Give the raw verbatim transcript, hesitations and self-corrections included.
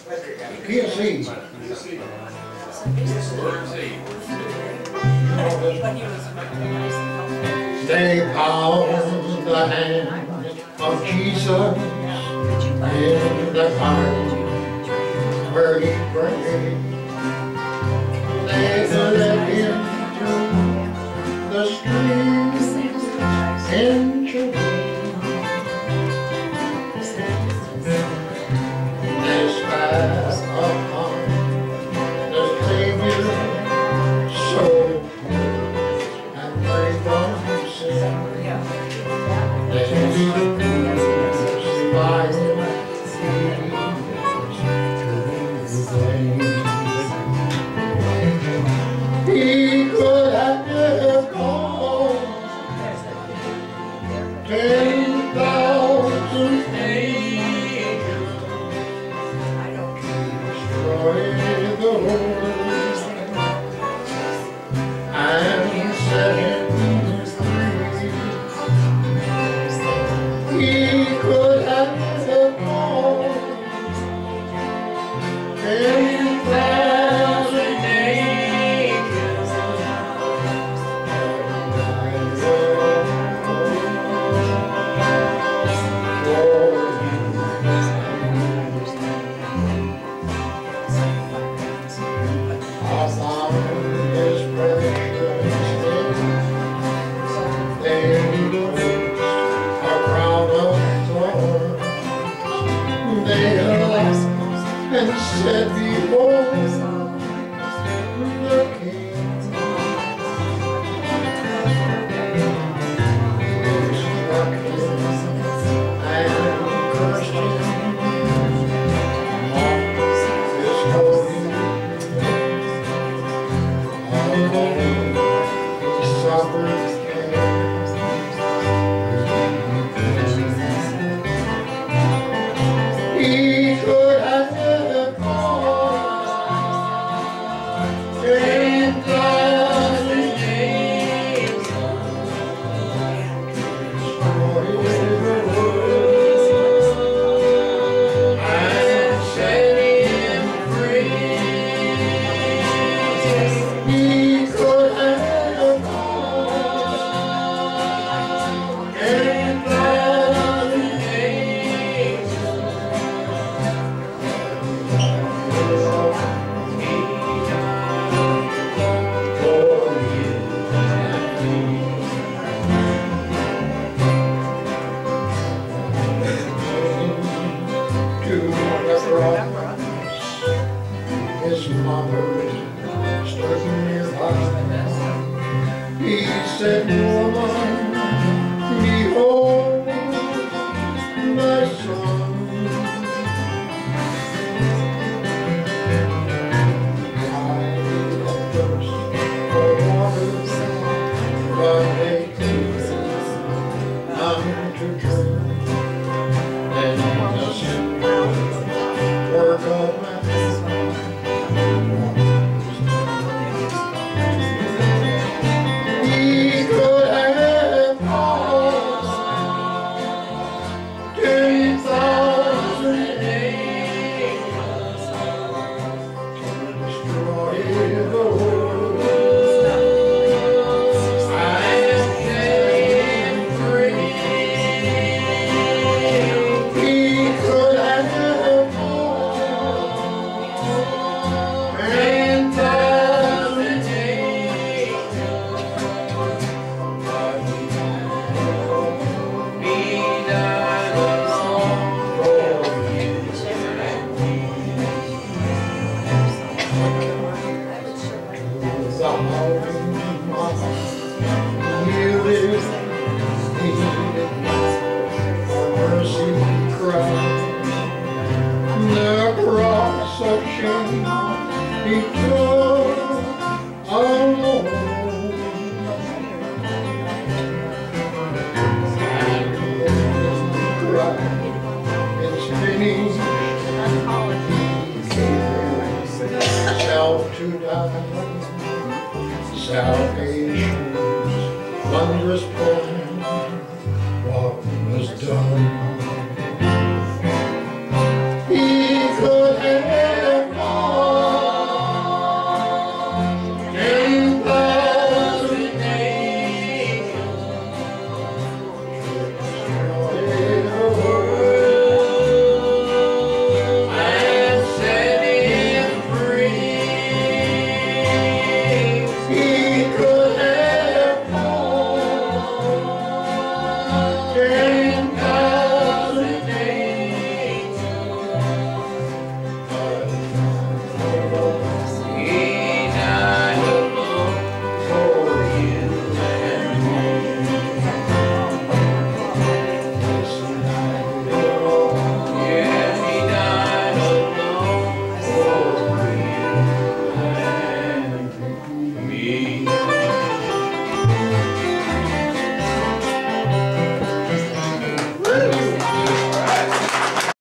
Can't see. They bound the hand of Jesus in the garden where he prayed. They led him to the streams in Jamboree. They spat upon the Savior, so and free from sin. They crucified him. He could have never gone ten thousand angels, destroy the world and set him free. He could have never gone ten thousand angels. And said, behold, the King. They struck him and cursed him off his holy although he suffered care. He could have his mother stood nearby. He said, woman, behold thy son. Died of thirst for water, but they gave none to drink. Then the simple work of man. He took alone, and cried, it's finished. He gave himself to die. Salvation's wondrous plan.